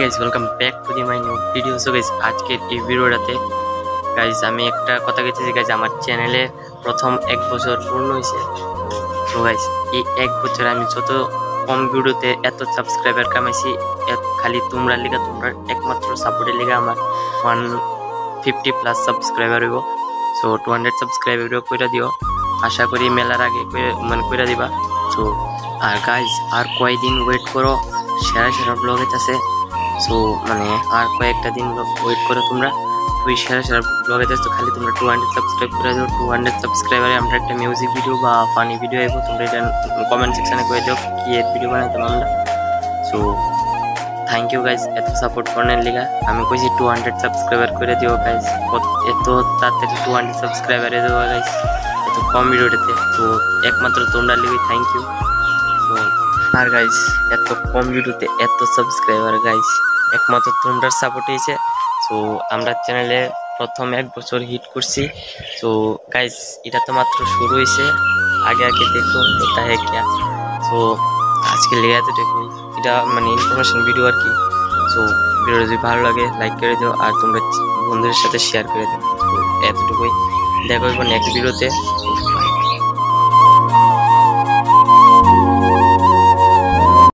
Guys welcome back to the my new video. So guys আজকের এই ভিডিওটাতে guys আমি একটা কথা বলতেছি গাইজ, আমার চ্যানেলে প্রথম 1 বছর পূর্ণ হয়েছে। তো গাইজ এই 1 বছরে আমি যত কম ভিডিওতে এত সাবস্ক্রাইবার কামাইছি, খালি তোমরা লিগা, তোমরা একমাত্র সাপোর্টের লিগা আমার 150+ সাবস্ক্রাইবার হইব। সো 200 সাবস্ক্রাইবার করে দিও, আশা করি মেলার আগে করে দিবা। সো আর গাইজ আর কয়েকদিন ওয়েট করো, সেরা ব্লগ আছে। সো আর কয়েকটা দিন ওয়েট করো তোমরা, ওই সেরা ব্লগ আছে। তো খালি তোমরা 200 সাবস্ক্রাইব করে দিও। 200 সাবস্ক্রাইবারে আমরা একটা মিউজিক ভিডিও বা ফানি ভিডিও আইব, তোমরা এটা কমেন্ট সেকশনে করে দিও কি এর ভিডিও বানাইতাম আমরা। সো থ্যাংক ইউ গাইজ এত সাপোর্ট করার লিগা। আমি কইছি 200 সাবস্ক্রাইবার করে দিও গাইজ, এত তাড়াতাড়ি 200 সাবস্ক্রাইবারে দেবো গাইজ এত কম ভিডিওটাতে। তো একমাত্র তোমরা লিগে থ্যাংক ইউ। তো আর গাইজ এত কম ভিডিওতে এত সাবস্ক্রাইবার গাইজ একমাত্র তোমরা সাপোর্ট হয়েছে। সো আমরা চ্যানেলে প্রথম 1 বছর হিট করছি। তো গাইজ এটা তো মাত্র শুরু হয়েছে, আগে দেখো এটা হ্যাঁ কিয়া। সো আজকে লেগে এতটুকুই, এটা ইনফরমেশন ভিডিও আর কি। সো ভিডিও যদি ভালো লাগে লাইক করে দিও, আর তোমরা বন্ধুদের সাথে শেয়ার করে দিও। তো এতটুকুই, দেখা হইব নেক্সট ভিডিওতে।